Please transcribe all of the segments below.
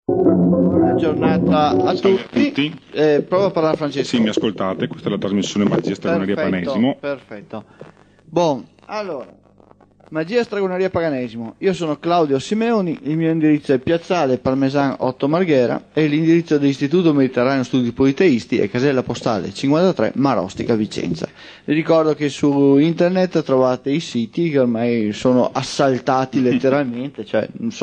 Buona giornata a Salve tutti. Provo a parlare Francesco. Sì, mi ascoltate, questa è la trasmissione Magia Stregoneria Paganesimo. Perfetto. Allora, Magia Stregoneria Paganesimo. Io sono Claudio Simeoni, il mio indirizzo è Piazzale Parmesan 8 Marghera e l'indirizzo dell'Istituto Mediterraneo Studi Politeisti è casella postale 53 Marostica Vicenza. Vi ricordo che su internet trovate i siti che ormai sono assaltati letteralmente, cioè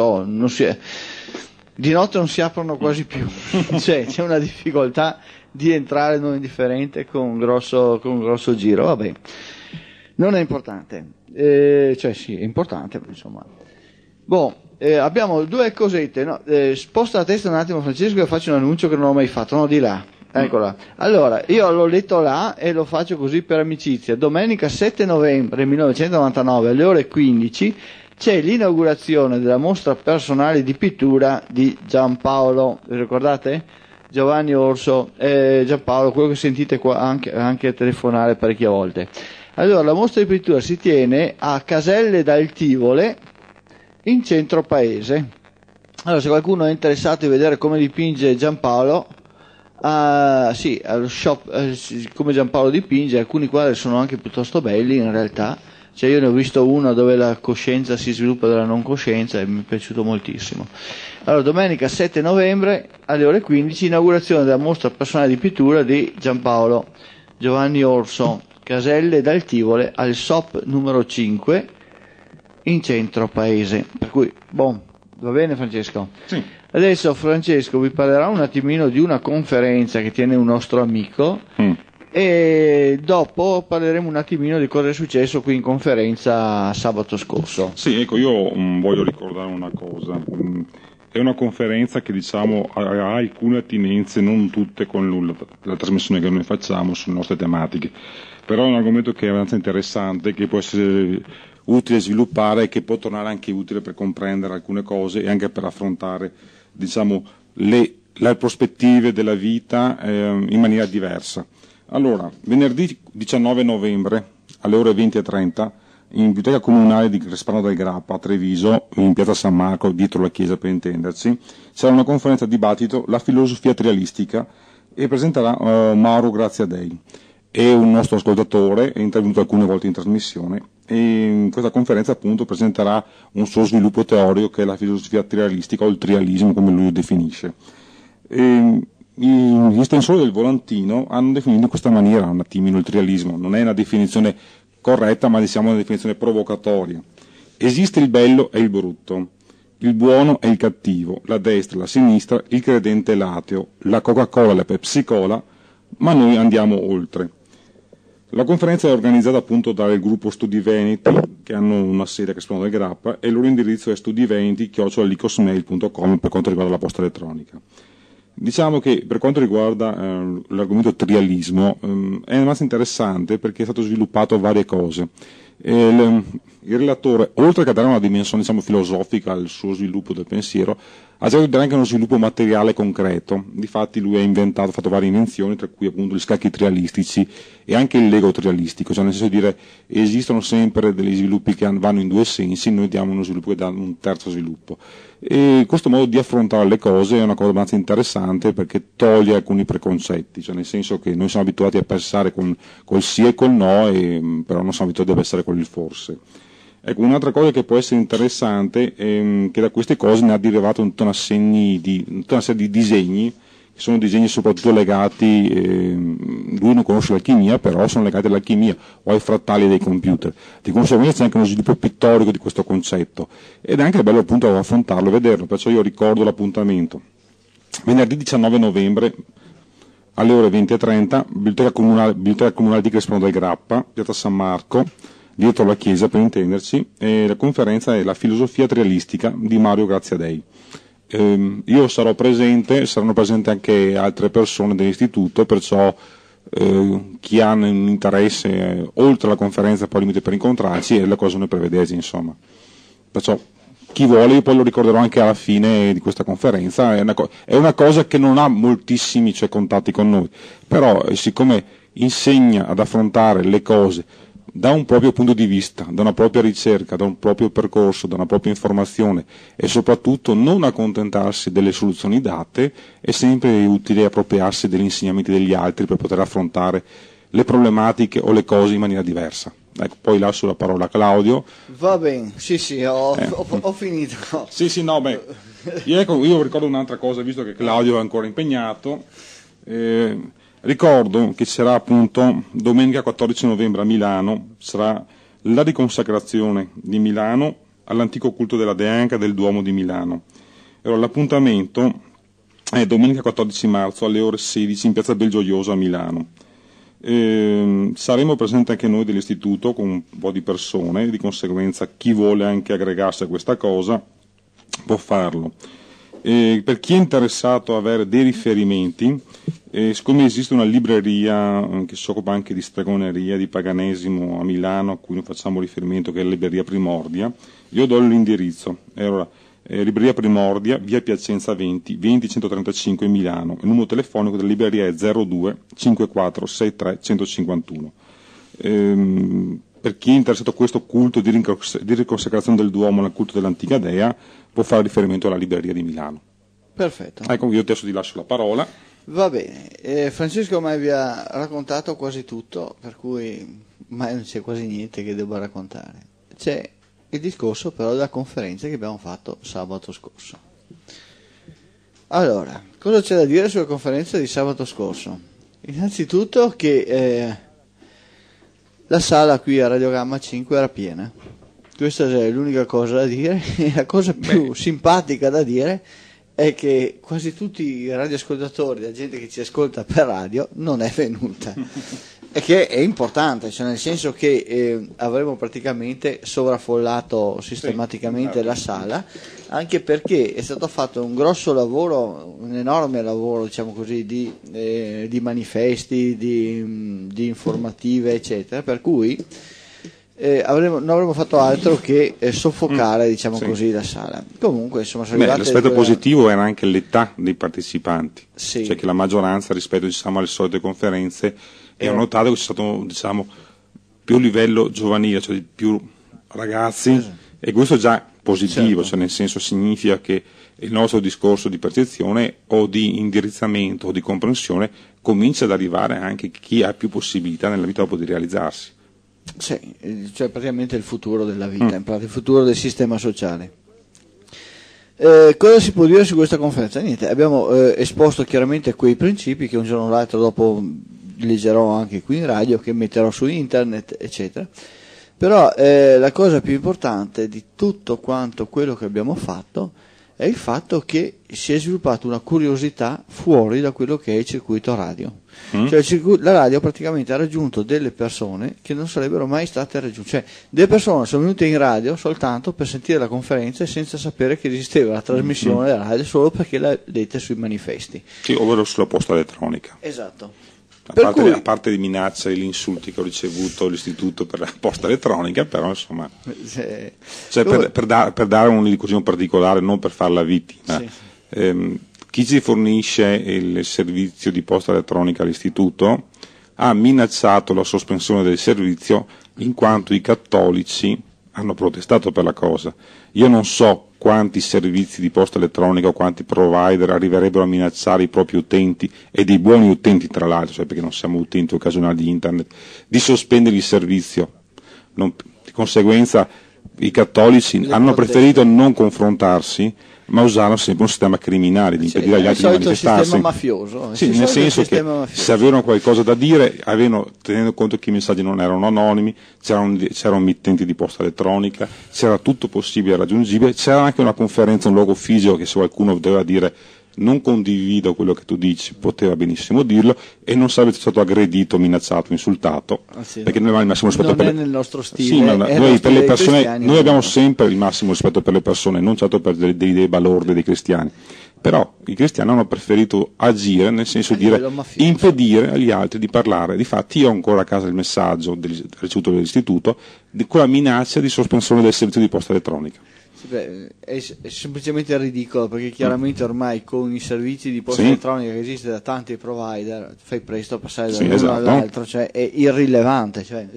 di notte non si aprono quasi più, cioè c'è una difficoltà di entrare non indifferente con un grosso giro, vabbè, non è importante, cioè sì, è importante, ma insomma. Abbiamo due cosette, no? Sposta la testa un attimo Francesco e faccio un annuncio che non ho mai fatto, no, di là. Eccola. Allora, io l'ho letto là e lo faccio così per amicizia. Domenica 7 novembre 1999 alle ore 15 c'è l'inaugurazione della mostra personale di pittura di Giampaolo, vi ricordate? Giovanni Orso, Giampaolo, quello che sentite qua anche telefonare parecchie volte. Allora, la mostra di pittura si tiene a Caselle dal Tivole, in centro paese. Allora, se qualcuno è interessato a vedere come dipinge Giampaolo, sì, allo shop, come Giampaolo dipinge, alcuni quadri sono anche piuttosto belli in realtà. Cioè io ne ho visto uno dove la coscienza si sviluppa dalla non coscienza e mi è piaciuto moltissimo. Allora, domenica 7 novembre alle ore 15, inaugurazione della mostra personale di pittura di Giampaolo Giovanni Orso, Caselle dal Tivole, al SOP numero 5, in centro paese. Per cui, va bene Francesco? Sì. Adesso Francesco vi parlerà un attimino di una conferenza che tiene un nostro amico. E dopo parleremo un attimino di cosa è successo qui in conferenza sabato scorso. Sì, ecco, io voglio ricordare una cosa. È una conferenza che diciamo ha alcune attinenze, non tutte con la trasmissione che noi facciamo sulle nostre tematiche, però è un argomento che è abbastanza interessante, che può essere utile sviluppare e che può tornare anche utile per comprendere alcune cose e anche per affrontare, diciamo, le prospettive della vita in maniera diversa. Allora, venerdì 19 novembre alle ore 20:30 in Biblioteca Comunale di Crespano del Grappa a Treviso, in piazza San Marco, dietro la chiesa per intenderci, sarà una conferenza dibattito La filosofia trialistica e presenterà Mauro Graziadei. È un nostro ascoltatore, è intervenuto alcune volte in trasmissione e in questa conferenza appunto presenterà un suo sviluppo teorico che è la filosofia trialistica o il trialismo come lui lo definisce. Gli estensori del volantino hanno definito in questa maniera un attimino il trialismo, non è una definizione corretta ma diciamo una definizione provocatoria. Esiste il bello e il brutto, il buono e il cattivo, la destra e la sinistra, il credente e l'ateo, la Coca-Cola e la Pepsi-Cola, ma noi andiamo oltre. La conferenza è organizzata appunto dal gruppo Studi Veneti, che hanno una sede a Crespano del Grappa, e il loro indirizzo è studiveneti@licosmail.com per quanto riguarda la posta elettronica. Diciamo che per quanto riguarda l'argomento trialismo è abbastanza interessante perché è stato sviluppato varie cose. Il relatore, oltre che a dare una dimensione diciamo, filosofica al suo sviluppo del pensiero, ha cercato di dare anche uno sviluppo materiale concreto. Difatti lui ha fatto varie invenzioni, tra cui appunto gli scacchi trialistici e anche il Lego trialistico, cioè nel senso di dire esistono sempre degli sviluppi che vanno in due sensi, noi diamo uno sviluppo che dà un terzo sviluppo. E questo modo di affrontare le cose è una cosa abbastanza interessante perché toglie alcuni preconcetti, cioè nel senso che noi siamo abituati a pensare col sì e col no, però non siamo abituati a pensare con il forse. Ecco, un'altra cosa che può essere interessante è che da queste cose ne ha derivato tutta una serie di disegni, che sono disegni soprattutto legati, lui non conosce l'alchimia, però sono legati all'alchimia o ai frattali dei computer. Di conseguenza c'è anche uno sviluppo pittorico di questo concetto ed è anche bello appunto affrontarlo e vederlo, perciò io ricordo l'appuntamento. Venerdì 19 novembre alle ore 20:30, Biblioteca Comunale di Crespano del Grappa, piazza San Marco, dietro la chiesa per intenderci, e la conferenza è La filosofia trialistica di Mario Graziadei. Io sarò presente, saranno presenti anche altre persone dell'istituto, perciò chi ha un interesse oltre la conferenza poi limite per incontrarci e le cose noi prevederci, insomma. Perciò chi vuole, io poi lo ricorderò anche alla fine di questa conferenza, è una cosa che non ha moltissimi contatti con noi, però siccome insegna ad affrontare le cose da un proprio punto di vista, da una propria ricerca, da un proprio percorso, da una propria informazione e soprattutto non accontentarsi delle soluzioni date, è sempre utile appropriarsi degli insegnamenti degli altri per poter affrontare le problematiche o le cose in maniera diversa. Ecco, poi lascio la parola a Claudio. Va bene, sì, ho finito. Sì, no, beh, io ricordo un'altra cosa, visto che Claudio è ancora impegnato. Ricordo che sarà appunto domenica 14 novembre a Milano, sarà la riconsacrazione di Milano all'antico culto della Deanca del Duomo di Milano. Allora, l'appuntamento è domenica 14 marzo alle ore 16 in piazza Belgioioso a Milano. Saremo presenti anche noi dell'istituto con un po' di persone, di conseguenza chi vuole anche aggregarsi a questa cosa può farlo. Per chi è interessato a avere dei riferimenti, siccome esiste una libreria che si occupa anche di stregoneria, di paganesimo a Milano, a cui noi facciamo riferimento, che è la libreria Primordia, io do l'indirizzo. Allora, libreria Primordia, via Piacenza 20 135 Milano. Il numero telefonico della libreria è 02 54 63 151. Per chi è interessato a questo culto di riconsacrazione del Duomo al culto dell'antica dea, può fare riferimento alla libreria di Milano. Perfetto. Ecco, io adesso ti lascio la parola. Va bene, Francesco ormai vi ha raccontato quasi tutto, per cui ormai non c'è quasi niente che debba raccontare. C'è il discorso però della conferenza che abbiamo fatto sabato scorso. Allora, cosa c'è da dire sulla conferenza di sabato scorso? Innanzitutto che la sala qui a Radiogramma 5 era piena. Questa è l'unica cosa da dire. E la cosa più simpatica da dire è che quasi tutti i radioascoltatori, la gente che ci ascolta per radio, non è venuta. E che è importante, cioè nel senso che avremo praticamente sovraffollato sistematicamente la sala, anche perché è stato fatto un grosso lavoro, un enorme lavoro, diciamo così, di manifesti, di informative, eccetera, per cui non avremmo fatto altro che soffocare, diciamo così, la sala. Comunque, insomma, l'aspetto positivo era anche l'età dei partecipanti, sì. Cioè che la maggioranza rispetto, diciamo, alle solite conferenze, e ho notato che c'è stato, diciamo, più livello giovanile, cioè più ragazzi, e questo è già positivo, certo. Cioè nel senso significa che il nostro discorso di percezione o di indirizzamento o di comprensione comincia ad arrivare anche a chi ha più possibilità nella vita dopo di realizzarsi. Sì, cioè praticamente il futuro della vita, in pratica il futuro del sistema sociale. Cosa si può dire su questa conferenza? Niente, abbiamo esposto chiaramente quei principi che un giorno o l'altro dopo leggerò anche qui in radio, che metterò su internet, eccetera. Però la cosa più importante di tutto quanto quello che abbiamo fatto è il fatto che si è sviluppata una curiosità fuori da quello che è il circuito radio. Cioè la radio praticamente ha raggiunto delle persone che non sarebbero mai state raggiunte, cioè delle persone sono venute in radio soltanto per sentire la conferenza e senza sapere che esisteva la trasmissione della radio, solo perché l'ha detta sui manifesti. Sì, ovvero sulla posta elettronica. Esatto. A parte di minacce e gli insulti che ho ricevuto all'istituto per la posta elettronica, però insomma, per dare un particolare, non per farla vittima, chi ci fornisce il servizio di posta elettronica all'istituto ha minacciato la sospensione del servizio in quanto i cattolici hanno protestato per la cosa. Io non so quanti servizi di posta elettronica o quanti provider arriverebbero a minacciare i propri utenti, e dei buoni utenti tra l'altro, cioè perché non siamo utenti occasionali di internet, di sospendere il servizio. Di conseguenza i cattolici hanno preferito non confrontarsi, ma usano sempre un sistema criminale di impedire agli altri di manifestarsi. Il sistema mafioso. Sì, nel senso che se avevano qualcosa da dire, tenendo conto che i messaggi non erano anonimi, c'erano mittenti di posta elettronica, c'era tutto possibile raggiungibile, c'era anche una conferenza, un luogo fisico che se qualcuno doveva dire non condivido quello che tu dici, poteva benissimo dirlo e non sarebbe stato aggredito, minacciato, insultato, perché noi abbiamo il massimo rispetto non è nel nostro stile. Sì, noi per le persone, noi abbiamo sempre il massimo rispetto per le persone, non certo per delle idee balorde dei cristiani. Però i cristiani hanno preferito agire, nel senso di impedire agli altri di parlare. Difatti io ho ancora a casa il messaggio ricevuto dall'istituto con la minaccia di sospensione del servizio di posta elettronica. È semplicemente ridicolo, perché chiaramente ormai con i servizi di posta elettronica che esiste da tanti provider fai presto a passare dall'uno all'altro, cioè è irrilevante, cioè,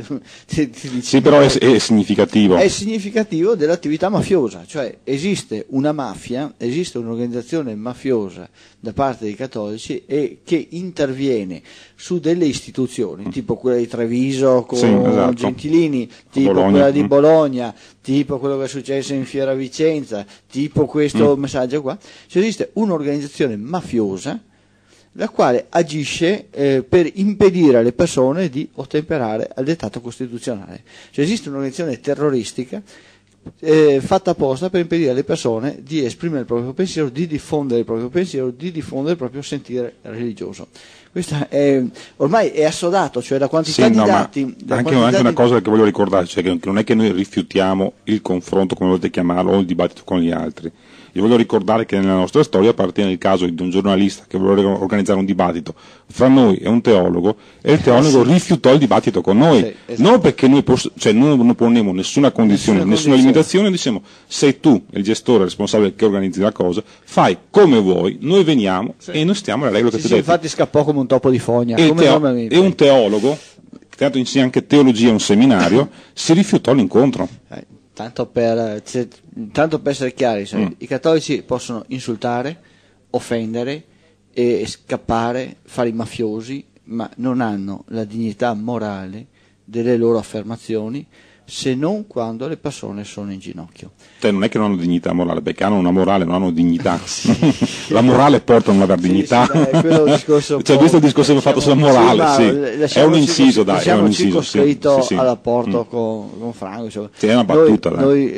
sì, però è significativo. È significativo dell'attività mafiosa, cioè esiste una mafia, esiste un'organizzazione mafiosa da parte dei cattolici e che interviene su delle istituzioni tipo quella di Treviso con Gentilini, tipo quella di Bologna, tipo quello che è successo in Fiera Vicenza, tipo questo messaggio qua. Cioè esiste un'organizzazione mafiosa la quale agisce per impedire alle persone di ottemperare al dettato costituzionale. Cioè esiste un'organizzazione terroristica fatta apposta per impedire alle persone di esprimere il proprio pensiero, di diffondere il proprio pensiero, di diffondere il proprio sentire religioso. Questa ormai è assodato, cioè la quantità di dati. Anche una cosa che voglio ricordare, cioè che non è che noi rifiutiamo il confronto, come volete chiamarlo, o il dibattito con gli altri. Io voglio ricordare che nella nostra storia appartiene il caso di un giornalista che voleva organizzare un dibattito fra noi e un teologo, e il teologo rifiutò il dibattito con noi, non perché noi non ponevamo nessuna condizione, nessuna limitazione, diciamo sei tu il gestore responsabile che organizzi la cosa, fai come vuoi, noi veniamo e noi stiamo alle regole che ti ho detto. Infatti scappò come un topo di fogna. E un teologo, che tra l'altro insegna anche teologia a un seminario, si rifiutò l'incontro. Tanto per essere chiari, i cattolici possono insultare, offendere e scappare, fare i mafiosi, ma non hanno la dignità morale delle loro affermazioni, se non quando le persone sono in ginocchio. Cioè non è che non hanno dignità morale, perché hanno una morale, non hanno dignità. La morale porta a non aver dignità. Cioè visto il discorso che abbiamo fatto sulla morale, è un inciso, dai, è un inciso. Scritto al rapporto con Franco. Insomma. Sì, è una battuta,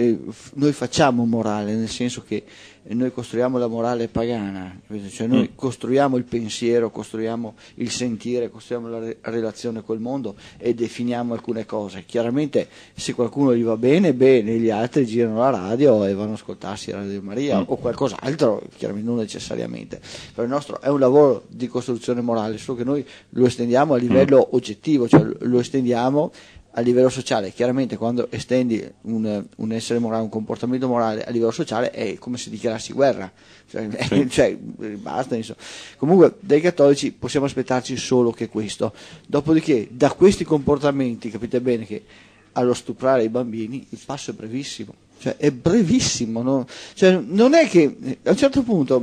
noi facciamo morale, nel senso che noi costruiamo la morale pagana, cioè noi costruiamo il pensiero, costruiamo il sentire, costruiamo la relazione col mondo e definiamo alcune cose. Chiaramente se qualcuno gli va bene, gli altri girano la radio e vanno a ascoltarsi Radio Maria o qualcos'altro, chiaramente non necessariamente. Però il nostro è un lavoro di costruzione morale, solo che noi lo estendiamo a livello oggettivo, cioè lo estendiamo a livello sociale. Chiaramente quando estendi un essere morale, un comportamento morale a livello sociale è come se dichiarassi guerra, cioè basta, insomma. Comunque dai cattolici possiamo aspettarci solo che questo. Dopodiché da questi comportamenti capite bene che allo stuprare i bambini il passo è brevissimo, cioè è brevissimo, no? Cioè, non è che a un certo punto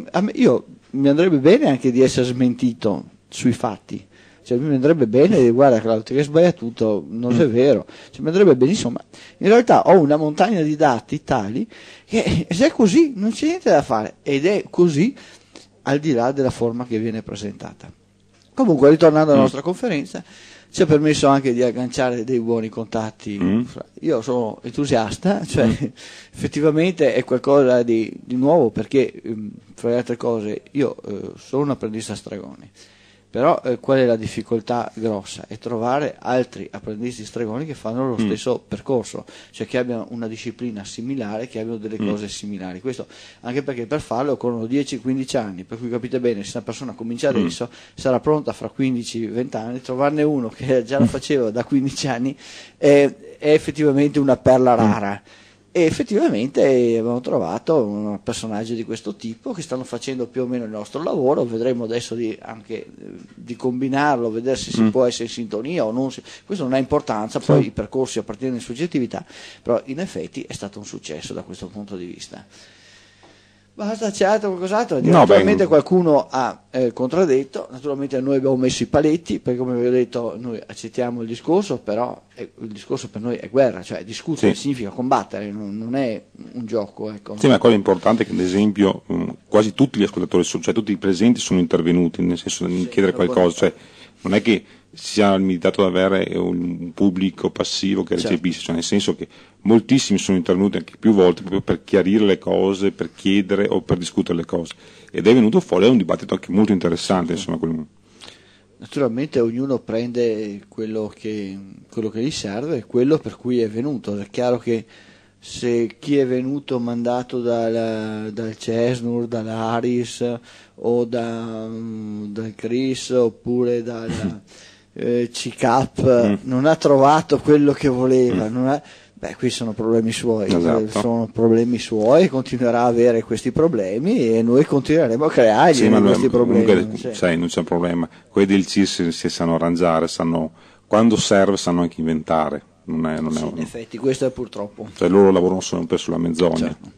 mi andrebbe bene anche di essere smentito sui fatti. Cioè, mi andrebbe bene, guarda Claudio che sbaglia tutto, non è vero, cioè, mi andrebbe benissimo, ma in realtà ho una montagna di dati tali che se è così non c'è niente da fare, ed è così al di là della forma che viene presentata. Comunque, ritornando alla nostra conferenza, ci ha permesso anche di agganciare dei buoni contatti. Io sono entusiasta, cioè effettivamente è qualcosa di nuovo, perché fra le altre cose io sono un apprendista stregone. Però qual è la difficoltà grossa? È trovare altri apprendisti stregoni che fanno lo stesso percorso, cioè che abbiano una disciplina similare, che abbiano delle cose similari. Questo anche perché per farlo occorrono 10-15 anni, per cui capite bene, se una persona comincia adesso sarà pronta fra 15-20 anni. Trovarne uno che già lo faceva da 15 anni è effettivamente una perla rara. E effettivamente abbiamo trovato un personaggio di questo tipo che stanno facendo più o meno il nostro lavoro. Vedremo adesso anche di combinarlo, vedere se si può essere in sintonia o non. Questo non ha importanza, poi i percorsi appartengono in soggettività, però in effetti è stato un successo da questo punto di vista. Basta, c'è altro qualcos'altro? Naturalmente qualcuno ha contraddetto, naturalmente noi abbiamo messo i paletti, perché come vi ho detto noi accettiamo il discorso, però il discorso per noi è guerra, cioè discutere significa combattere, non è un gioco. Ecco. Sì, ma la cosa importante è che ad esempio quasi tutti gli ascoltatori, cioè tutti i presenti sono intervenuti, nel senso di chiedere qualcosa, cioè non è che sia limitato ad avere un pubblico passivo che recepisce, cioè nel senso che moltissimi sono intervenuti anche più volte proprio per chiarire le cose, per chiedere o per discutere le cose, ed è venuto fuori un dibattito anche molto interessante, insomma. Naturalmente ognuno prende quello che gli serve, quello per cui è venuto. È chiaro che se chi è venuto mandato dal CESNUR, dall'Aris o dal CRIS oppure dal CICAP non ha trovato quello che voleva, Beh, qui sono problemi suoi, Esatto. sono problemi suoi, continuerà a avere questi problemi e noi continueremo a creargli questi problemi. Comunque, sai, non c'è problema. Quelli del CIS si sanno arrangiare, quando serve sanno anche inventare. In effetti, questo è purtroppo. Cioè, loro lavorano sempre sulla menzogna. Certo.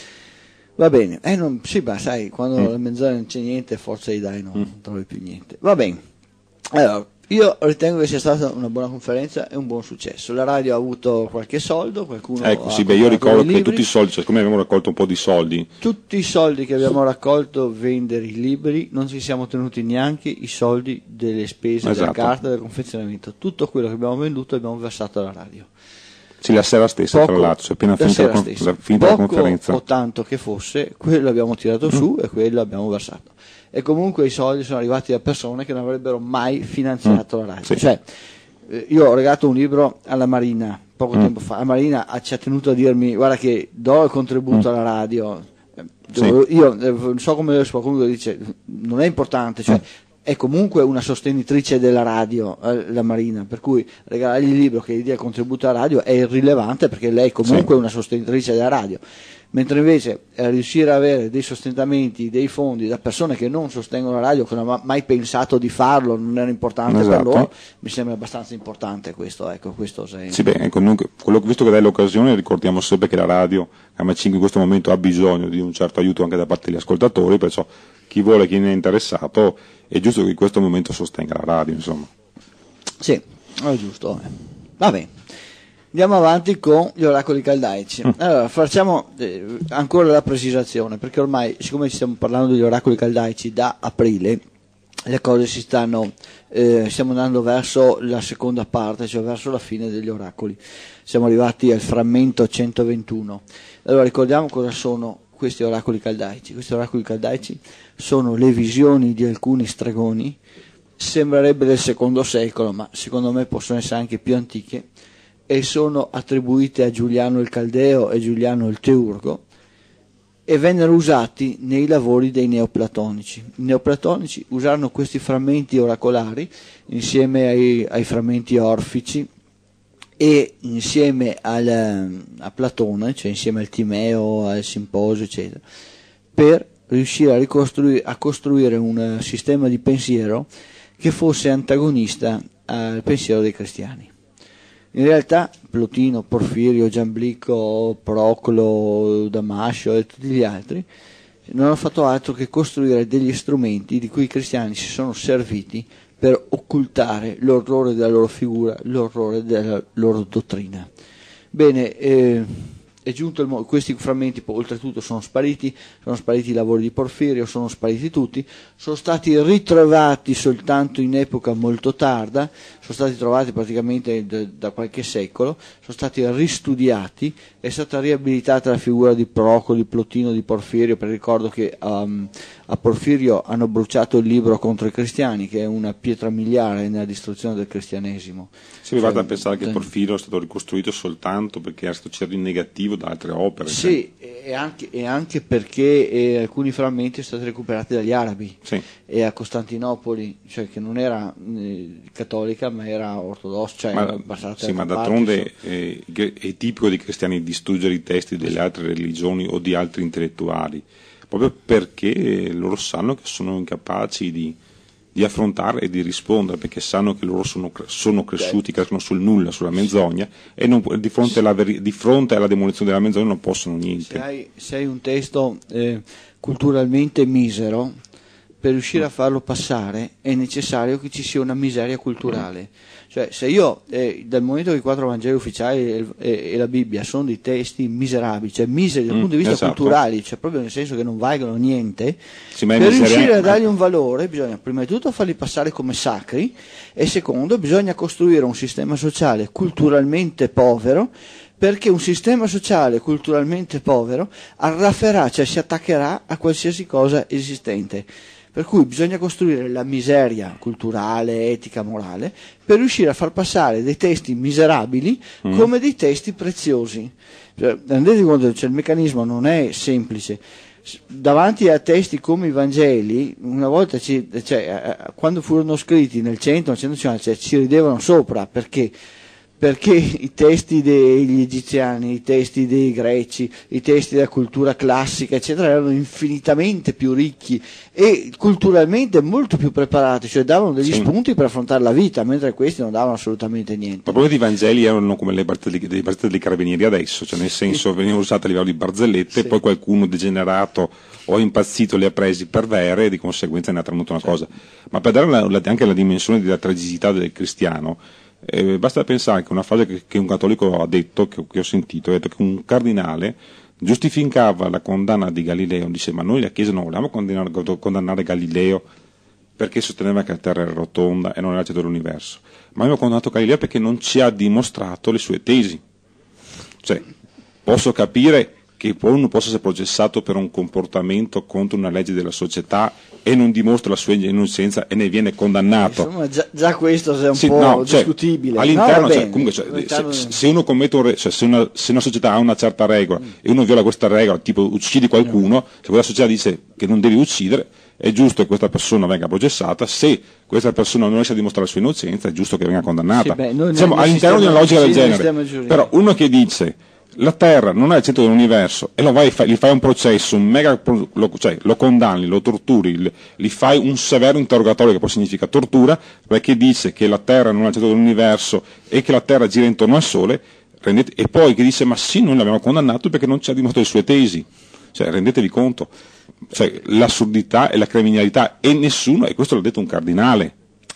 Va bene, sì, ma sai, quando la menzogna non c'è niente, forza gli dai, non trovi più niente. Va bene. Allora, io ritengo che sia stata una buona conferenza e un buon successo. La radio ha avuto qualche soldo, qualcuno ecco, ha sì, io ricordo che libri. tutti i soldi, siccome abbiamo raccolto un po' di soldi. Tutti i soldi che abbiamo raccolto vendere i libri, non ci siamo tenuti neanche i soldi delle spese della carta del confezionamento. Tutto quello che abbiamo venduto abbiamo versato alla radio. Sì, la sera stessa, tra l'altro, appena finita la conferenza. O tanto che fosse, quello abbiamo tirato su e quello abbiamo versato. E comunque i soldi sono arrivati da persone che non avrebbero mai finanziato la radio. Sì. Cioè, io ho regalato un libro alla Marina poco tempo fa. La Marina ci ha tenuto a dirmi: guarda che do il contributo alla radio. Io non so come qualcuno dice, non è importante, cioè è comunque una sostenitrice della radio, la Marina, per cui regalargli il libro che gli dia il contributo alla radio è irrilevante, perché lei comunque è una sostenitrice della radio. Mentre invece riuscire ad avere dei sostentamenti, dei fondi da persone che non sostengono la radio, che non hanno mai pensato di farlo, non era importante per loro, mi sembra abbastanza importante questo, ecco, questo sei. Sì, beh, comunque, visto che dai l'occasione, ricordiamo sempre che la radio AM5 in questo momento ha bisogno di un certo aiuto anche da parte degli ascoltatori, perciò chi vuole, chi ne è interessato, è giusto che in questo momento sostenga la radio, insomma. Sì, è giusto. Va bene. Andiamo avanti con gli oracoli caldaici. Allora, facciamo ancora la precisazione, perché ormai, siccome ci stiamo parlando degli oracoli caldaici da aprile, le cose stiamo andando verso la seconda parte, cioè verso la fine degli oracoli. Siamo arrivati al frammento 121. Allora, ricordiamo cosa sono questi oracoli caldaici. Questi oracoli caldaici sono le visioni di alcuni stregoni, sembrerebbe del secondo secolo, ma secondo me possono essere anche più antiche, e sono attribuite a Giuliano il Caldeo e Giuliano il Teurgo, e vennero usati nei lavori dei neoplatonici. I neoplatonici usarono questi frammenti oracolari insieme ai frammenti orfici e insieme a Platone, cioè insieme al Timeo, al Simposio, eccetera, per riuscire a costruire un sistema di pensiero che fosse antagonista al pensiero dei cristiani. In realtà Plotino, Porfirio, Giamblico, Proclo, Damascio e tutti gli altri non hanno fatto altro che costruire degli strumenti di cui i cristiani si sono serviti per occultare l'orrore della loro figura, l'orrore della loro dottrina. Bene, è giunto questi frammenti oltretutto sono spariti i lavori di Porfirio, sono spariti tutti, sono stati ritrovati soltanto in epoca molto tarda, sono stati trovati praticamente da qualche secolo, sono stati ristudiati, è stata riabilitata la figura di Procolo, di Plotino, di Porfirio, perché ricordo che a Porfirio hanno bruciato il libro contro i cristiani, che è una pietra miliare nella distruzione del cristianesimo. Si arrivata a pensare che Porfirio è stato ricostruito soltanto perché era stato citato in negativo da altre opere. Sì, e anche perché alcuni frammenti sono stati recuperati dagli arabi, sì. E a Costantinopoli, cioè che non era cattolica ma era ortodossa, cioè ma d'altronde è tipico dei cristiani distruggere i testi delle altre religioni o di altri intellettuali, proprio perché loro sanno che sono incapaci di affrontare e di rispondere, perché sanno che loro sono cresciuti, crescono sul nulla, sulla menzogna, e di fronte alla demolizione della menzogna non possono niente. Se hai un testo culturalmente misero, per riuscire a farlo passare è necessario che ci sia una miseria culturale. Cioè, se io, dal momento che i 4 Vangeli ufficiali e la Bibbia sono dei testi miserabili, cioè miseri dal punto di vista culturali, cioè proprio nel senso che non valgono niente, per riuscire a dargli un valore bisogna prima di tutto farli passare come sacri, e secondo bisogna costruire un sistema sociale culturalmente povero, perché un sistema sociale culturalmente povero arrafferà, cioè si attaccherà a qualsiasi cosa esistente. Per cui bisogna costruire la miseria culturale, etica, morale, per riuscire a far passare dei testi miserabili come dei testi preziosi. Cioè, rendete conto, cioè, il meccanismo non è semplice. Davanti a testi come i Vangeli, una volta quando furono scritti nel 100, nel 150, ci ridevano sopra, perché perché i testi degli egiziani, i testi dei greci, i testi della cultura classica, eccetera, erano infinitamente più ricchi e culturalmente molto più preparati, cioè davano degli spunti per affrontare la vita, mentre questi non davano assolutamente niente. Probabilmente i Vangeli erano come le barzellette dei carabinieri adesso, cioè nel senso venivano usate a livello di barzellette, poi qualcuno degenerato o impazzito li ha presi per vere e di conseguenza ne ha tramutato una cosa. Ma per dare anche la dimensione della tragicità del cristiano, basta pensare che una frase che un cattolico ha detto, che ho sentito, ha detto che un cardinale giustificava la condanna di Galileo, dice: ma noi la Chiesa non volevamo condannare Galileo perché sosteneva che la Terra era rotonda e non era il centro dell'universo, ma abbiamo condannato Galileo perché non ci ha dimostrato le sue tesi. Cioè, posso capire che poi uno possa essere processato per un comportamento contro una legge della società e non dimostra la sua innocenza e ne viene condannato. Insomma, già questo è un po' discutibile. All'interno, comunque, se uno commette se una società ha una certa regola e uno viola questa regola, tipo uccidi qualcuno, se quella società dice che non devi uccidere, è giusto che questa persona venga processata. Se questa persona non riesce a dimostrare la sua innocenza, è giusto che venga condannata. Siamo all'interno di una logica del genere. Però uno che dice la Terra non è il centro dell'universo e gli fai un processo, lo condanni, lo torturi, gli fai un severo interrogatorio, che poi significa tortura, perché dice che la Terra non è il centro dell'universo e che la Terra gira intorno al Sole, e poi che dice: ma sì, noi l'abbiamo condannato perché non ci ha dimostrato le sue tesi. Cioè, rendetevi conto, l'assurdità e la criminalità, e questo l'ha detto un cardinale.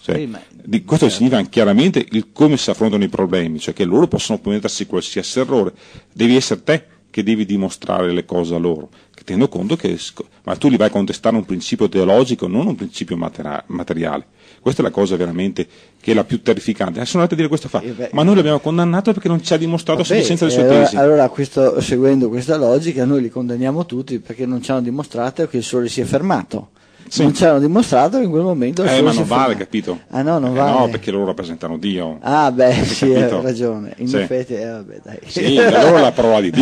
Questo significa chiaramente come si affrontano i problemi, cioè che loro possono permettersi qualsiasi errore, devi essere te che devi dimostrare le cose a loro, tenendo conto ma tu gli vai a contestare un principio teologico, non un principio materiale. Questa è la cosa veramente che è la più terrificante. Sono andati a dire questo ma noi l'abbiamo condannato perché non ci ha dimostrato la sufficienza delle sue tesi. Allora, seguendo questa logica, noi li condanniamo tutti perché non ci hanno dimostrato che il Sole si è fermato. Non ci hanno dimostrato che in quel momento ma non vale, capito? Non vale. No, perché loro rappresentano Dio. Sì, hai ragione. In effetti, dai. Sì, loro è la parola di Dio.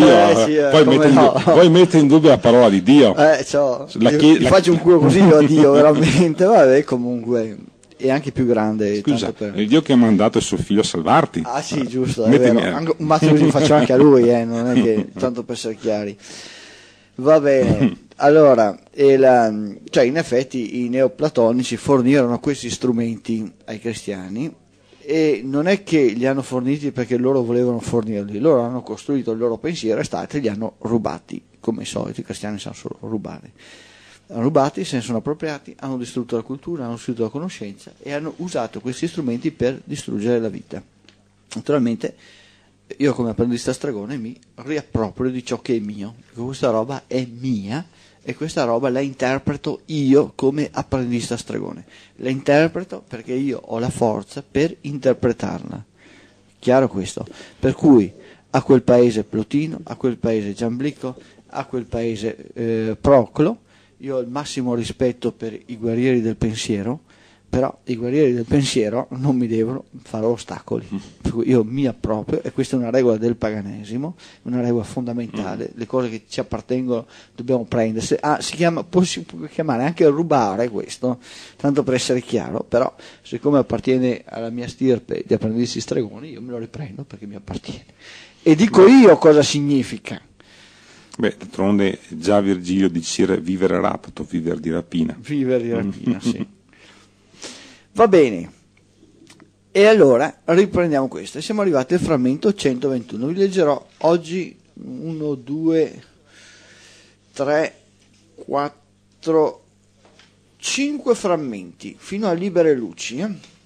Poi mette in dubbio la parola di Dio. Gli faccio un culo così a Dio, veramente. Comunque è anche più grande. Scusa, è il Dio che ha mandato il suo figlio a salvarti. Sì, giusto, è vero. Un mazzo così faccio anche a lui, non è che tanto per essere chiari. Va bene. Allora, in effetti i neoplatonici fornirono questi strumenti ai cristiani e non è che li hanno forniti perché loro volevano fornirli, loro hanno costruito il loro pensiero e li hanno rubati, come al solito i cristiani sanno solo rubare. Hanno rubati, se ne sono appropriati, hanno distrutto la cultura, hanno distrutto la conoscenza e hanno usato questi strumenti per distruggere la vita. Naturalmente io come apprendista stregone mi riapproprio di ciò che è mio, questa roba è mia e questa roba la interpreto io come apprendista stregone, la interpreto perché io ho la forza per interpretarla, chiaro questo? Per cui a quel paese Plotino, a quel paese Giamblico, a quel paese Proclo, io ho il massimo rispetto per i guerrieri del pensiero, però i guerrieri del pensiero non mi devono fare ostacoli, per cui io mi approprio, e questa è una regola del paganesimo, una regola fondamentale, le cose che ci appartengono dobbiamo prendersi, si può chiamare anche rubare questo, tanto per essere chiaro, però siccome appartiene alla mia stirpe di apprendisti stregoni, io me lo riprendo perché mi appartiene, e dico io cosa significa. D'altronde già Virgilio diceva vivere rapto, vivere di rapina. Vivere di rapina, sì. Va bene, e allora riprendiamo questo. Siamo arrivati al frammento 121. Vi leggerò oggi 1, 2, 3, 4, 5 frammenti fino a libere luci.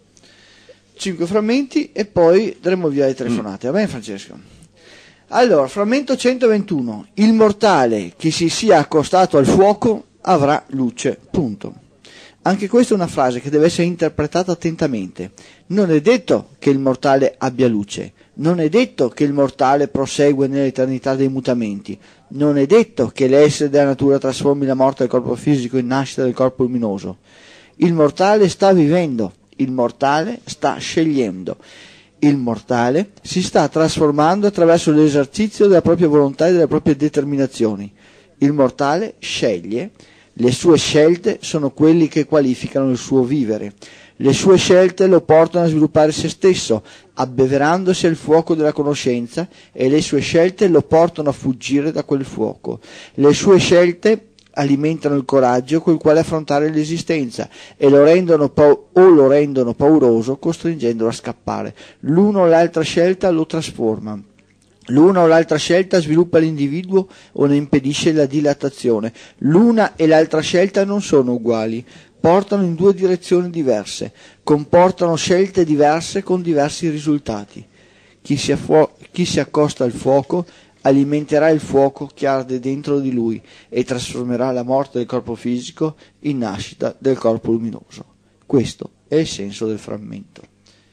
5 frammenti e poi daremo via le telefonate. Va bene, Francesco? Allora, frammento 121. Il mortale che si sia accostato al fuoco avrà luce. Punto. Anche questa è una frase che deve essere interpretata attentamente. Non è detto che il mortale abbia luce, non è detto che il mortale prosegue nell'eternità dei mutamenti, non è detto che l'essere della natura trasformi la morte del corpo fisico in nascita del corpo luminoso. Il mortale sta vivendo, il mortale sta scegliendo, il mortale si sta trasformando attraverso l'esercizio della propria volontà e delle proprie determinazioni. Il mortale sceglie. Le sue scelte sono quelli che qualificano il suo vivere. Le sue scelte lo portano a sviluppare se stesso, abbeverandosi al fuoco della conoscenza, e le sue scelte lo portano a fuggire da quel fuoco. Le sue scelte alimentano il coraggio col quale affrontare l'esistenza e lo rendono pauroso, costringendolo a scappare. L'una o l'altra scelta lo trasforma. L'una o l'altra scelta sviluppa l'individuo o ne impedisce la dilatazione. L'una e l'altra scelta non sono uguali, portano in due direzioni diverse, comportano scelte diverse con diversi risultati. Chi si accosta al fuoco alimenterà il fuoco che arde dentro di lui e trasformerà la morte del corpo fisico in nascita del corpo luminoso. Questo è il senso del frammento.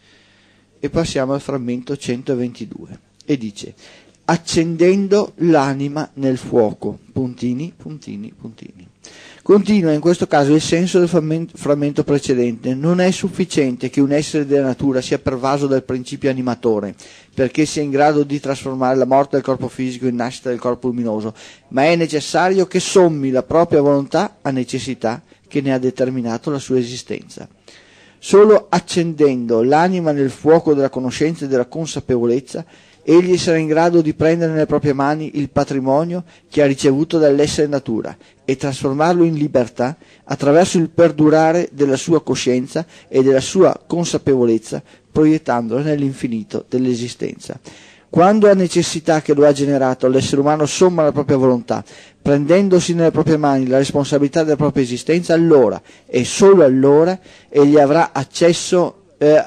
E passiamo al frammento 122 e dice: accendendo l'anima nel fuoco, puntini, puntini, puntini. Continua in questo caso il senso del frammento precedente. Non è sufficiente che un essere della natura sia pervaso dal principio animatore perché sia in grado di trasformare la morte del corpo fisico in nascita del corpo luminoso, ma è necessario che sommi la propria volontà a necessità che ne ha determinato la sua esistenza. Solo accendendo l'anima nel fuoco della conoscenza e della consapevolezza, egli sarà in grado di prendere nelle proprie mani il patrimonio che ha ricevuto dall'essere natura e trasformarlo in libertà attraverso il perdurare della sua coscienza e della sua consapevolezza, proiettandola nell'infinito dell'esistenza. Quando a necessità che lo ha generato l'essere umano somma la propria volontà, prendendosi nelle proprie mani la responsabilità della propria esistenza, allora e solo allora egli avrà acceso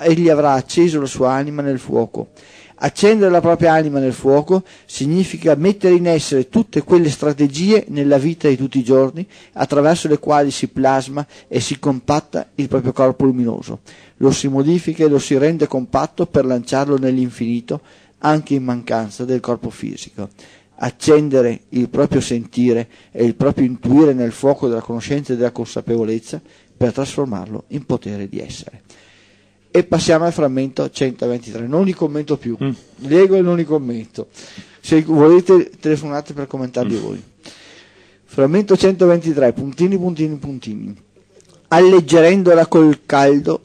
la sua anima nel fuoco. Accendere la propria anima nel fuoco significa mettere in essere tutte quelle strategie nella vita di tutti i giorni attraverso le quali si plasma e si compatta il proprio corpo luminoso. Lo si modifica e lo si rende compatto per lanciarlo nell'infinito anche in mancanza del corpo fisico. Accendere il proprio sentire e il proprio intuire nel fuoco della conoscenza e della consapevolezza per trasformarlo in potere di essere. E passiamo al frammento 123, non li commento più, leggo e non li commento, se volete telefonate per commentarli voi. Frammento 123, puntini, puntini, puntini, alleggerendola col caldo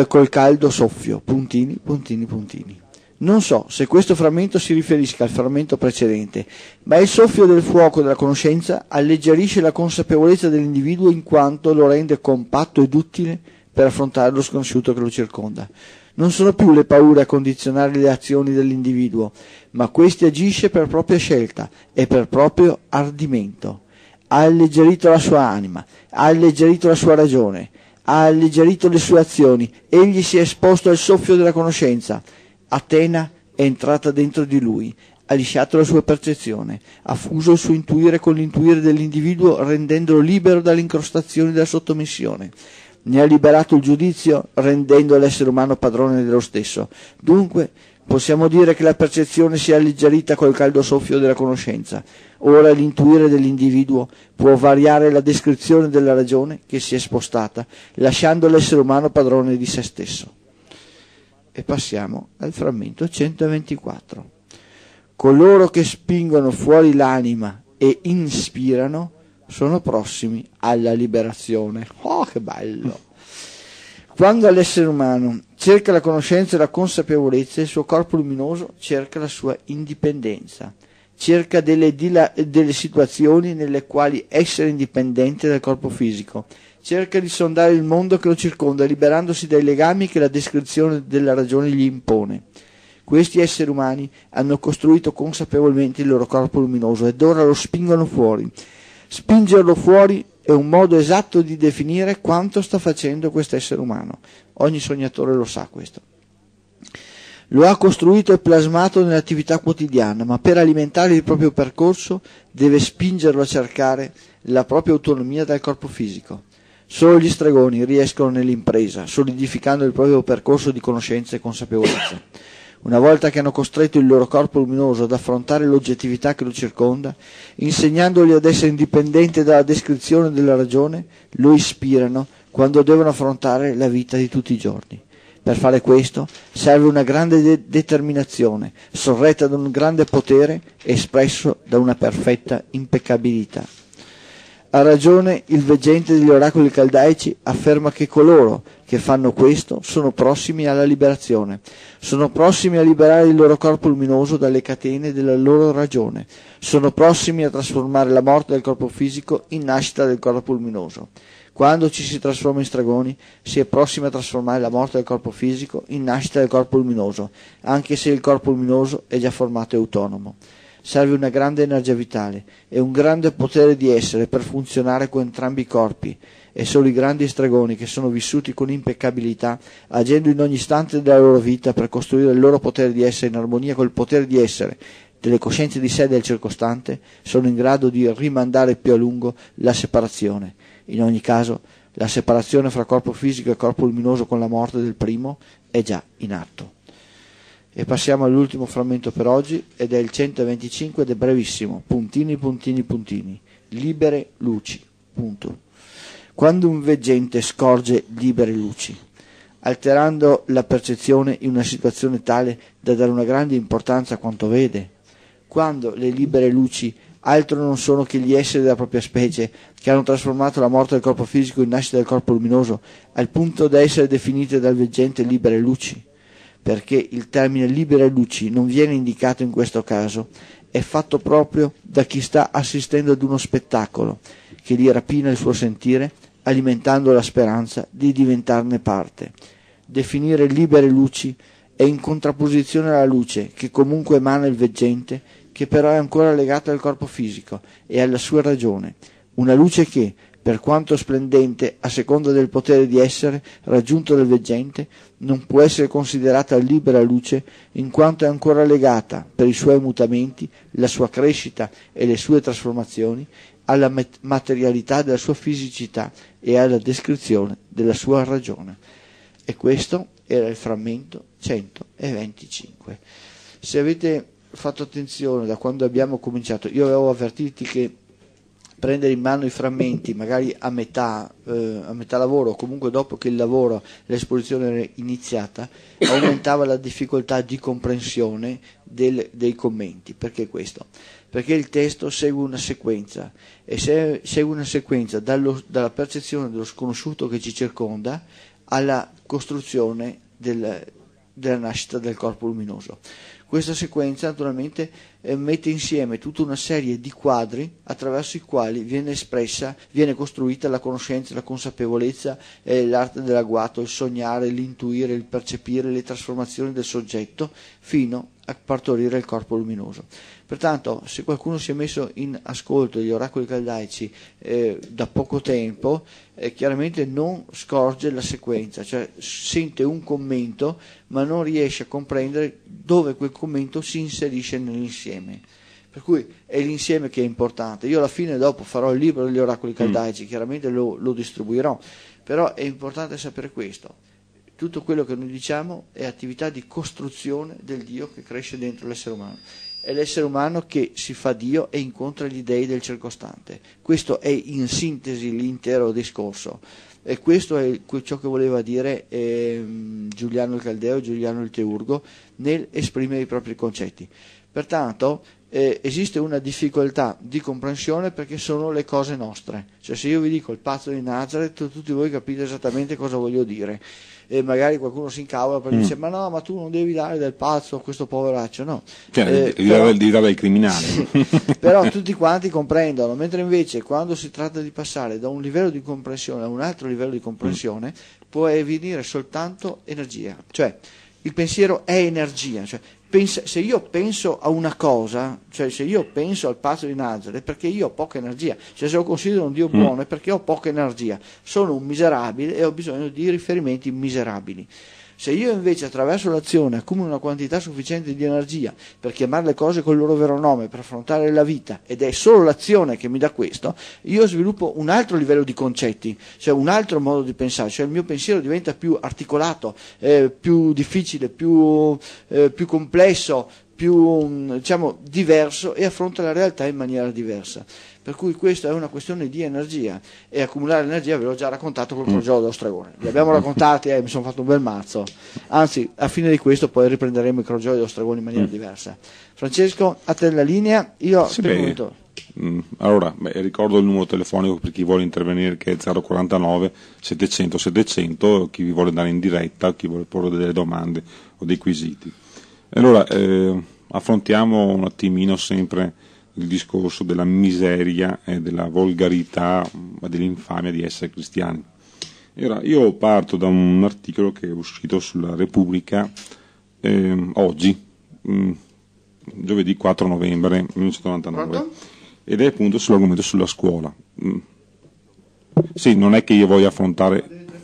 soffio, puntini, puntini, puntini. Non so se questo frammento si riferisca al frammento precedente, ma il soffio del fuoco della conoscenza alleggerisce la consapevolezza dell'individuo in quanto lo rende compatto ed utile per affrontare lo sconosciuto che lo circonda. Non sono più le paure a condizionare le azioni dell'individuo, ma questi agisce per propria scelta e per proprio ardimento. Ha alleggerito la sua anima, ha alleggerito la sua ragione, ha alleggerito le sue azioni, egli si è esposto al soffio della conoscenza. Atena è entrata dentro di lui, ha lisciato la sua percezione, ha fuso il suo intuire con l'intuire dell'individuo rendendolo libero dalle incrostazioni della sottomissione. Ne ha liberato il giudizio rendendo l'essere umano padrone dello stesso. Dunque possiamo dire che la percezione si è alleggerita col caldo soffio della conoscenza. Ora l'intuire dell'individuo può variare la descrizione della ragione che si è spostata, lasciando l'essere umano padrone di se stesso. E passiamo al frammento 124. Coloro che spingono fuori l'anima e inspirano sono prossimi alla liberazione. Oh, che bello! Quando l'essere umano cerca la conoscenza e la consapevolezza, il suo corpo luminoso cerca la sua indipendenza, cerca delle situazioni nelle quali essere indipendente dal corpo fisico, cerca di sondare il mondo che lo circonda, liberandosi dai legami che la descrizione della ragione gli impone. Questi esseri umani hanno costruito consapevolmente il loro corpo luminoso ed ora lo spingono fuori. Spingerlo fuori è un modo esatto di definire quanto sta facendo questo essere umano. Ogni sognatore lo sa questo. Lo ha costruito e plasmato nell'attività quotidiana, ma per alimentare il proprio percorso deve spingerlo a cercare la propria autonomia dal corpo fisico. Solo gli stregoni riescono nell'impresa, solidificando il proprio percorso di conoscenza e consapevolezza. Una volta che hanno costretto il loro corpo luminoso ad affrontare l'oggettività che lo circonda, insegnandogli ad essere indipendente dalla descrizione della ragione, lo ispirano quando devono affrontare la vita di tutti i giorni. Per fare questo serve una grande determinazione, sorretta da un grande potere espresso da una perfetta impeccabilità. Ha ragione il veggente degli oracoli caldaici, afferma che coloro che fanno questo sono prossimi alla liberazione, sono prossimi a liberare il loro corpo luminoso dalle catene della loro ragione, sono prossimi a trasformare la morte del corpo fisico in nascita del corpo luminoso. Quando ci si trasforma in stregoni, si è prossimi a trasformare la morte del corpo fisico in nascita del corpo luminoso, anche se il corpo luminoso è già formato e autonomo. Serve una grande energia vitale e un grande potere di essere per funzionare con entrambi i corpi, e solo i grandi stregoni che sono vissuti con impeccabilità, agendo in ogni istante della loro vita per costruire il loro potere di essere in armonia col potere di essere delle coscienze di sé e del circostante, sono in grado di rimandare più a lungo la separazione. In ogni caso, la separazione fra corpo fisico e corpo luminoso con la morte del primo è già in atto. E passiamo all'ultimo frammento per oggi, ed è il 125 ed è brevissimo. Puntini, puntini, puntini. Libere luci. Punto. Quando un veggente scorge libere luci, alterando la percezione in una situazione tale da dare una grande importanza a quanto vede, quando le libere luci altro non sono che gli esseri della propria specie che hanno trasformato la morte del corpo fisico in nascita del corpo luminoso, al punto da essere definite dal veggente libere luci, perché il termine libere luci non viene indicato in questo caso, è fatto proprio da chi sta assistendo ad uno spettacolo che gli rapina il suo sentire, alimentando la speranza di diventarne parte. Definire libere luci è in contrapposizione alla luce che comunque emana il veggente, che però è ancora legata al corpo fisico e alla sua ragione, una luce che, per quanto splendente a seconda del potere di essere raggiunto dal veggente, non può essere considerata libera luce in quanto è ancora legata, per i suoi mutamenti, la sua crescita e le sue trasformazioni, alla materialità della sua fisicità e alla descrizione della sua ragione. E questo era il frammento 125. Se avete fatto attenzione da quando abbiamo cominciato, io avevo avvertiti che prendere in mano i frammenti magari a metà lavoro o comunque dopo che il lavoro, l'esposizione era iniziata, aumentava la difficoltà di comprensione dei commenti. Perché questo? Perché il testo segue una sequenza e segue una sequenza dalla percezione dello sconosciuto che ci circonda alla costruzione della nascita del corpo luminoso. Questa sequenza naturalmente mette insieme tutta una serie di quadri attraverso i quali viene costruita la conoscenza, la consapevolezza, l'arte dell'agguato, il sognare, l'intuire, il percepire, le trasformazioni del soggetto fino a partorire il corpo luminoso. Pertanto, se qualcuno si è messo in ascolto degli oracoli caldaici da poco tempo, chiaramente non scorge la sequenza, cioè sente un commento ma non riesce a comprendere dove quel commento si inserisce nell'insieme. Per cui è l'insieme che è importante. Io alla fine dopo farò il libro degli oracoli caldaici, chiaramente lo distribuirò, però è importante sapere questo. Tutto quello che noi diciamo è attività di costruzione del Dio che cresce dentro l'essere umano. È l'essere umano che si fa Dio e incontra gli dei del circostante. Questo è in sintesi l'intero discorso. E questo è ciò che voleva dire Giuliano il Caldeo, Giuliano il Teurgo, nel esprimere i propri concetti. Pertanto esiste una difficoltà di comprensione perché sono le cose nostre. Cioè, se io vi dico il pazzo di Nazareth, tutti voi capite esattamente cosa voglio dire. E magari qualcuno si incavola perché dice: ma no, ma tu non devi dare del pazzo a questo poveraccio, no, devi dare del criminale. Però tutti quanti comprendono, mentre invece quando si tratta di passare da un livello di comprensione a un altro livello di comprensione può venire soltanto energia, cioè il pensiero è energia, cioè se io penso a una cosa, cioè se io penso al pazzo di Nazareth, è perché io ho poca energia, cioè se lo considero un Dio buono è perché ho poca energia, sono un miserabile e ho bisogno di riferimenti miserabili. Se io invece attraverso l'azione accumulo una quantità sufficiente di energia per chiamare le cose col loro vero nome, per affrontare la vita, ed è solo l'azione che mi dà questo, io sviluppo un altro livello di concetti, cioè un altro modo di pensare, cioè il mio pensiero diventa più articolato, più difficile, più complesso, più diverso e affronta la realtà in maniera diversa. per cui questa è una questione di energia, e accumulare energia ve l'ho già raccontato col crogiolo dello stregone, li abbiamo raccontati e mi sono fatto un bel mazzo, anzi a fine di questo poi riprenderemo i crogioli dello stregone in maniera diversa. Francesco, a te la linea, io Sì, per il beh, momento... Allora, ricordo il numero telefonico per chi vuole intervenire, che è 049 700 700, chi vi vuole dare in diretta, chi vuole porre delle domande o dei quesiti. Allora, affrontiamo un attimino sempre il discorso della miseria e della volgarità, dell'infamia di essere cristiani. Allora, io parto da un articolo che è uscito sulla Repubblica oggi, giovedì 4 novembre 1999. Pronto? Ed è appunto sull'argomento sulla scuola. Sì, non è che io voglia affrontare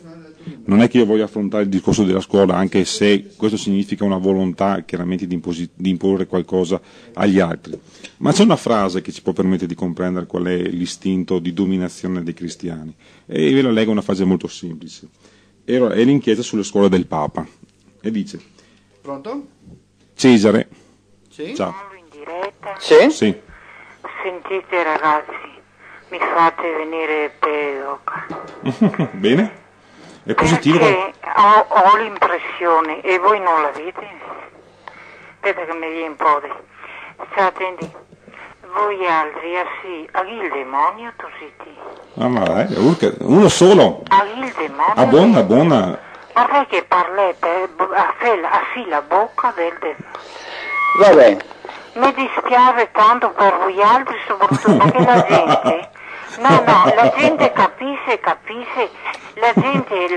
il discorso della scuola, anche se questo significa una volontà chiaramente di imporre qualcosa agli altri. Ma c'è una frase che ci può permettere di comprendere qual è l'istinto di dominazione dei cristiani. E ve la leggo, una frase molto semplice. È l'inchiesta sulle scuole del Papa. E dice: Pronto? Cesare. Sì? Ciao. In diretta. Sì? Sì. Sentite ragazzi, mi fate venire pedo. Bene? È positivo? Perché ho l'impressione, e voi non l'avete? Aspetta che mi viene un po' di... State attenti. Voi altri, sì, a il demonio tu siete. Ah, ma dai, uno solo. A il demonio. Buona. Vorrei che parli a la bocca del demonio. Va bene. Mi dispiace tanto per voi altri, soprattutto perché la gente, la gente capisce, la gente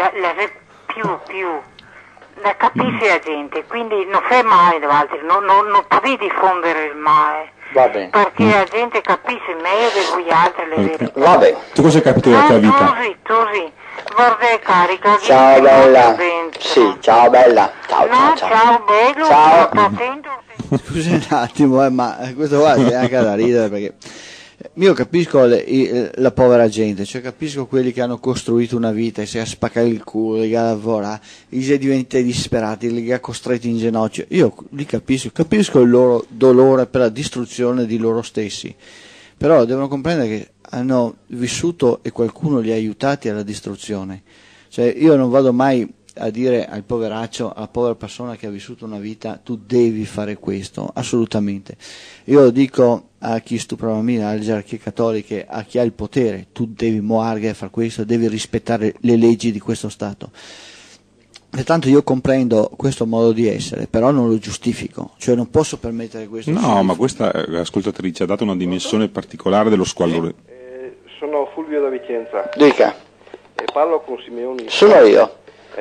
la capisce la gente, quindi non fai male davanti, non puoi diffondere il male, Va bene. perché la gente capisce meglio di voi altri le verità. Va bene. Tu cosa hai capito della tua vita? Tu sì, vorrei carica di Ciao bella. dentro. Sì, ciao bella. Ciao, No, ciao. ciao bello, Ciao. sto attento. Scusi un attimo, ma questo qua è anche da ridere, perché io capisco la povera gente, cioè capisco quelli che hanno costruito una vita e si a spaccare il culo, li ha lavorare, li diventati disperati, li ha costretti in ginocchio. Io li capisco il loro dolore per la distruzione di loro stessi, però devono comprendere che hanno vissuto e qualcuno li ha aiutati alla distruzione. Cioè io non vado mai a dire al poveraccio, alla povera persona che ha vissuto una vita: tu devi fare questo, assolutamente. Io lo dico a chi stupra bambini, alle gerarchie cattoliche, a chi ha il potere: tu devi muarghe a fare questo, devi rispettare le leggi di questo Stato. Pertanto io comprendo questo modo di essere, però non lo giustifico, cioè non posso permettere questo. No, ma questa ascoltatrice ha dato una dimensione particolare dello squallore. Sono Fulvio da Vicenza Dica. e parlo con Simeoni. Sono io.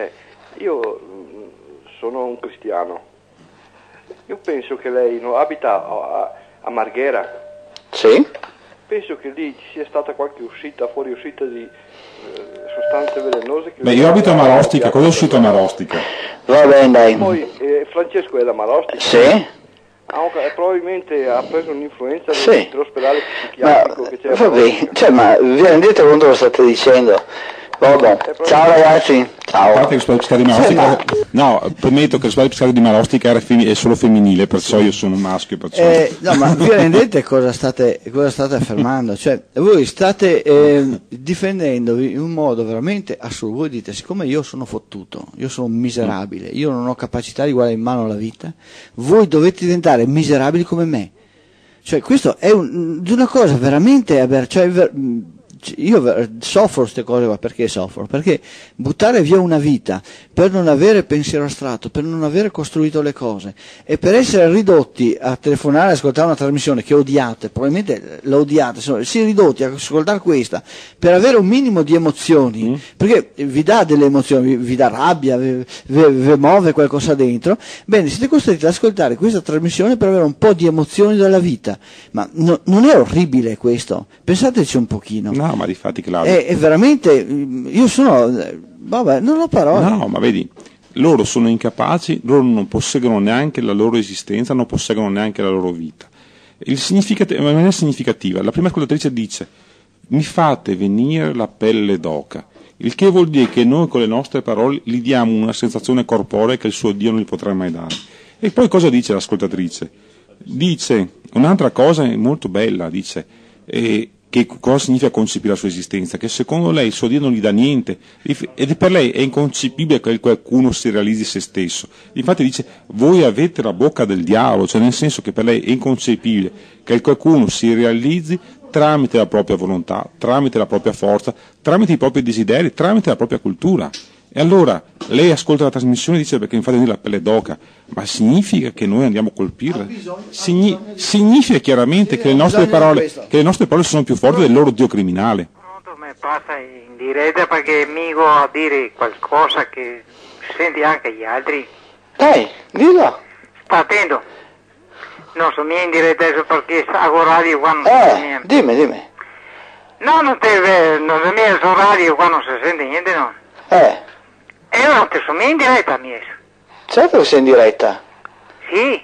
Io sono un cristiano. Io penso che lei abita a Marghera. Sì? Penso che lì ci sia stata qualche fuoriuscita di sostanze velenose. Che Io abito a Marostica, cosa è uscito a Marostica? Va bene, dai. Poi Francesco è da Marostica. Sì? Probabilmente ha preso un'influenza Sì. dell'ospedale psichiatrico che c'è a vabbè, Marostica. cioè, ma vi rendete conto cosa state dicendo? Vabbè. Ciao ragazzi. A parte che l'ospedale psichiatrico di Marostica, no, premetto che l'ospedale psichiatrico di Marostica è solo femminile, perciò io sono un maschio. Perciò. No, ma vi rendete cosa state affermando? Cioè, voi state difendendovi in un modo veramente assurdo. Voi dite: siccome io sono fottuto, io sono miserabile, io non ho capacità di guardare in mano la vita, voi dovete diventare miserabili come me. Cioè, questo è di una cosa veramente io soffro queste cose qua. Perché soffro? Perché buttare via una vita per non avere pensiero astratto, per non avere costruito le cose e per essere ridotti a telefonare e ascoltare una trasmissione che odiate, probabilmente la odiate, si è ridotti a ascoltare questa per avere un minimo di emozioni, perché vi dà delle emozioni, vi dà rabbia, vi muove qualcosa dentro. Bene, siete costretti ad ascoltare questa trasmissione per avere un po' di emozioni dalla vita. Ma non è orribile questo? Pensateci un pochino. No, ma difatti, Claudio. È veramente, io sono, vabbè, non ho parole. No, ma vedi, loro sono incapaci, loro non posseggono neanche la loro esistenza, non posseggono neanche la loro vita. In maniera significativa, la prima ascoltatrice dice: mi fate venire la pelle d'oca, il che vuol dire che noi con le nostre parole gli diamo una sensazione corporea che il suo Dio non gli potrà mai dare. E poi cosa dice l'ascoltatrice? Dice un'altra cosa molto bella, dice: che cosa significa concepire la sua esistenza, che secondo lei il suo Dio non gli dà niente, ed per lei è inconcepibile che qualcuno si realizzi se stesso. Infatti dice, voi avete la bocca del diavolo, cioè nel senso che per lei è inconcepibile che qualcuno si realizzi tramite la propria volontà, tramite la propria forza, tramite i propri desideri, tramite la propria cultura. E allora lei ascolta la trasmissione e dice, perché mi fate venire la pelle d'oca, ma significa che noi andiamo a colpirla? Significa chiaramente che le nostre parole sono più forti del loro Dio criminale. Pronto, mi passa in diretta perché mico a dire qualcosa che senti anche gli altri. Dai, dillo. Sta attento. Non sono in diretta adesso perché hago radio quando Dimmi. No, non è mia su radio quando si sente niente, no. E ora te sono in diretta, mies. Certo che sei in diretta. Sì.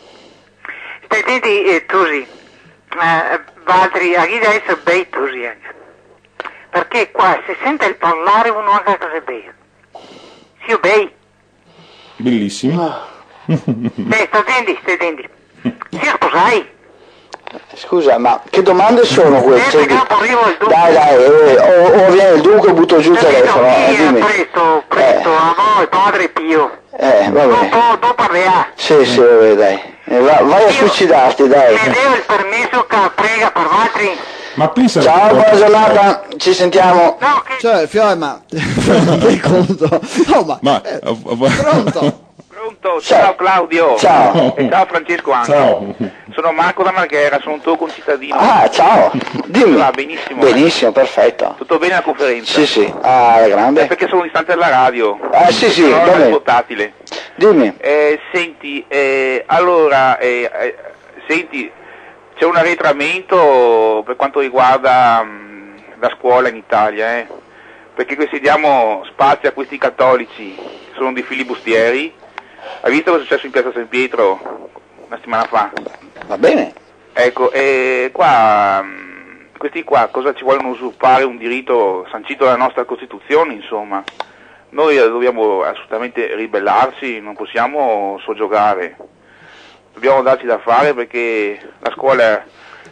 Stai attenti, Tusi. Valtteri, a chi adesso bei Tusi anche. Perché qua si sente il parlare uno anche cosa bei. Sì, bei. Bellissimo. Stai attenti. Sì, sposai. Scusa, ma che domande sono queste? Dai, o viene il duca e butto giù il telefono. Dimmi. Presto, a voi, padre Pio. Va bene. Dopo parlerà. Sì, vabbè, dai. Vai a suicidarti, dai. Mi devo il permesso che prega per Valtteri. Ma pensa. Ciao, buona giornata, ci sentiamo. No, che... Cioè, Fiore, ma non dai conto? No, pronto? Ciao Claudio. Ciao. E ciao Francesco anche. Ciao. Sono Marco da Marghera, sono un tuo concittadino. Ah, ciao. Dimmi. Va benissimo. Benissimo, perfetto. Tutto bene la conferenza? Sì. Ah, grande. Perché sono distante dalla radio. Sì, non va ho il bene. portatile. Dimmi. Senti, allora, senti, c'è un arretramento per quanto riguarda la scuola in Italia, perché se diamo spazio a questi cattolici, sono dei filibustieri. Hai visto cosa è successo in piazza San Pietro una settimana fa? Va bene. Ecco, questi qua cosa ci vogliono usurpare un diritto sancito dalla nostra Costituzione, insomma. Noi dobbiamo assolutamente ribellarci, non possiamo soggiogare. Dobbiamo darci da fare perché la scuola,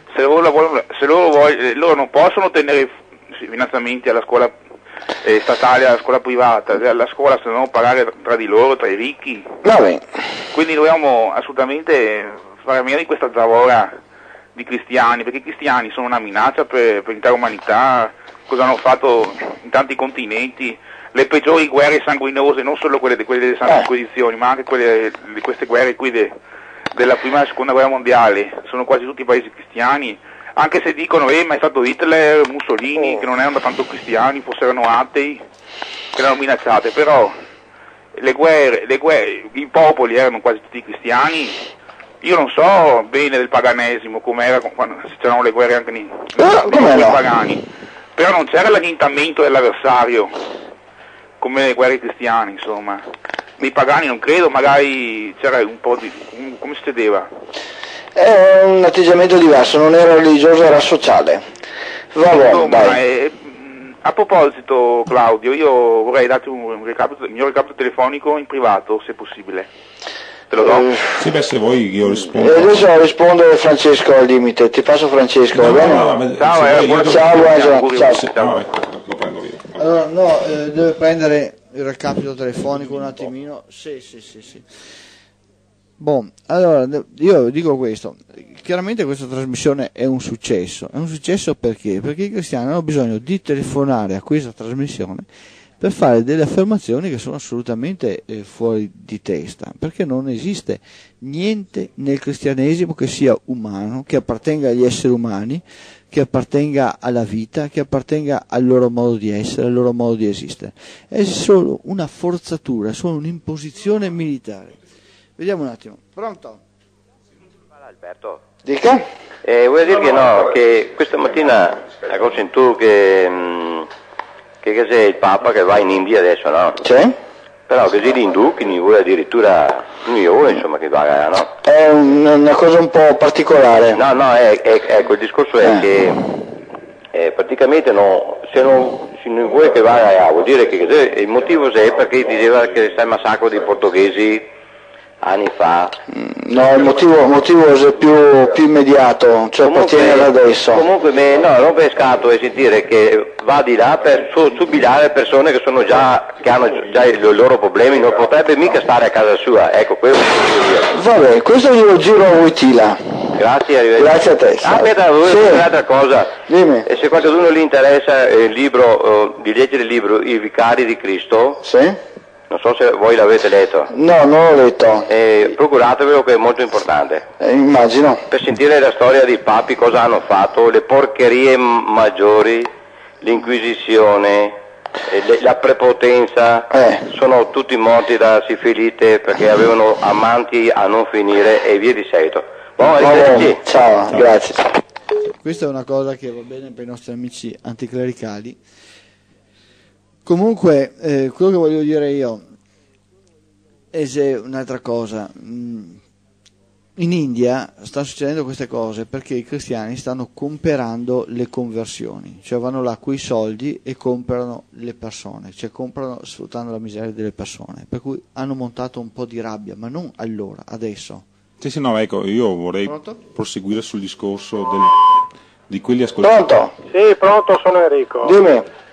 loro non possono ottenere finanziamenti alla scuola statale, alla scuola privata, la scuola se devono pagare tra di loro, tra i ricchi. Va bene. Quindi dobbiamo assolutamente fare a meno di questa zavorra di cristiani, perché i cristiani sono una minaccia per l'intera umanità, cosa hanno fatto in tanti continenti, le peggiori guerre sanguinose, non solo quelle delle Sante Inquisizioni, ma anche quelle di queste guerre qui della prima e seconda guerra mondiale, sono quasi tutti paesi cristiani. Anche se dicono, ma è stato Hitler, Mussolini, che non erano tanto cristiani, forse erano atei, che erano minacciate, però le guerre, i popoli erano quasi tutti cristiani. Io non so bene del paganesimo, com'era quando c'erano le guerre anche nei pagani, però non c'era l'annientamento dell'avversario, come le guerre cristiane, insomma. Nei pagani non credo, magari c'era un po' di... come succedeva? È un atteggiamento diverso, non era religioso, era sociale. Va bene, dai. A proposito, Claudio, io vorrei darti il mio recapito telefonico in privato, se possibile. Te lo do? Sì, beh, se vuoi io rispondo. Adesso risponde Francesco al limite, ti passo Francesco, va bene? Ciao, buongiorno. Ciao. Lo prendo via. Allora, deve prendere il recapito telefonico un attimino. Sì. Allora, io dico questo, chiaramente questa trasmissione è un successo perché? Perché i cristiani hanno bisogno di telefonare a questa trasmissione per fare delle affermazioni che sono assolutamente fuori di testa, perché non esiste niente nel cristianesimo che sia umano, che appartenga agli esseri umani, che appartenga alla vita, che appartenga al loro modo di essere, al loro modo di esistere. È solo una forzatura, solo un'imposizione militare. Vediamo un attimo. Pronto? Alberto. Dica? Voglio dire che questa mattina ho sentito che c'è il Papa che va in India adesso, no? C'è? Però così l'Indu, che ne vuole addirittura un'ora, insomma, che va, no? È una cosa un po' particolare. No, ecco, il discorso è che praticamente se non vuole che vada, vuol dire che il motivo è perché diceva che sta il massacro dei portoghesi anni fa. No, il motivo è più immediato, cioè appartiene ad adesso. Comunque non pescato e sentire che va di là per subbilare persone che hanno già i loro problemi, non potrebbe mica stare a casa sua, ecco, quello che voglio dire. Vabbè, questo glielo giro a Wojtyla. Grazie, arrivederci. Grazie a te. Aspetta, volevo dire un'altra cosa. Dimmi. E se qualcuno gli interessa il libro, di leggere il libro I Vicari di Cristo, Sì? non so se voi l'avete letto. No, non l'ho letto. Procuratevelo che è molto importante. Immagino. Per sentire la storia dei papi, cosa hanno fatto, le porcherie maggiori, l'inquisizione, la prepotenza, sono tutti morti da sifilite perché avevano amanti a non finire e via di seguito. Ciao, grazie. Questa è una cosa che va bene per i nostri amici anticlericali. Comunque, quello che voglio dire io è un'altra cosa. In India stanno succedendo queste cose perché i cristiani stanno comprando le conversioni, cioè vanno là coi soldi e comprano le persone, cioè comprano sfruttando la miseria delle persone, per cui hanno montato un po' di rabbia, ma non allora, adesso. Sì, no, ecco, io vorrei proseguire sul discorso di quelli Pronto? Sì, pronto, sono Enrico. Dimmi.